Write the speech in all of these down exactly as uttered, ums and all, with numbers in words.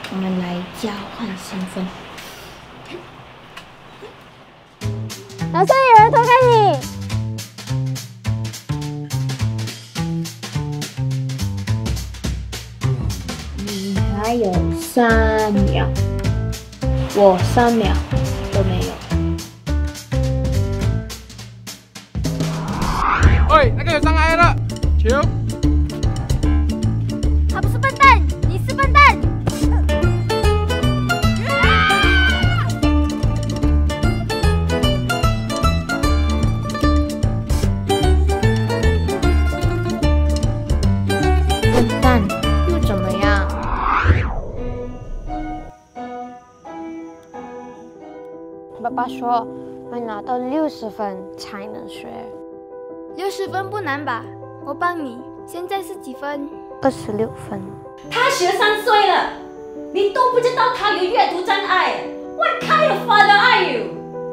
我们来交换身份。 老师，有人偷看你。 你还有三秒，我三秒都没有。 喂，那个有障碍了，球。 他不是笨蛋，你是笨蛋。 又怎么样？爸爸说要拿到六十分才能学。 六十分不难吧？我帮你。现在是几分？ 二十六分。 他十三岁了，你都不知道他有阅读障碍。What kind of father are you？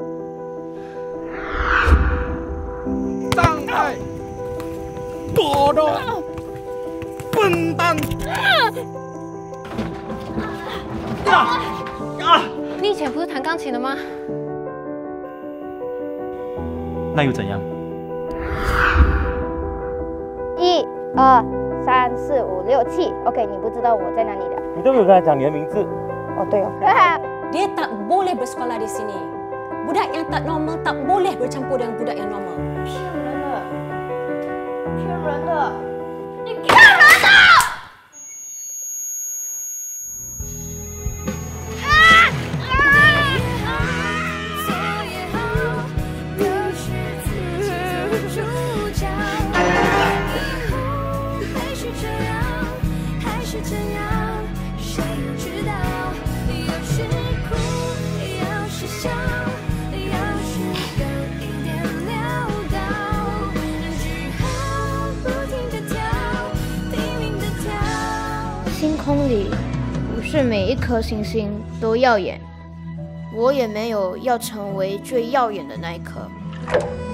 障碍，多多。 笨蛋！啊啊！ 你以前不是弹钢琴的吗？ 那又怎样？ 一、二、三、四、五、六、七。OK， 你不知道我在哪里的？ 你都没有跟他讲你的名字。 哦，对哦。 Dia tak boleh bersekolah di sini. Budak yang tak normal tak boleh bercampur dengan budak yang normal. 骗人的，骗人的， 你骗人的！ 星空里不是每一颗星星都耀眼，我也没有要成为最耀眼的那一颗。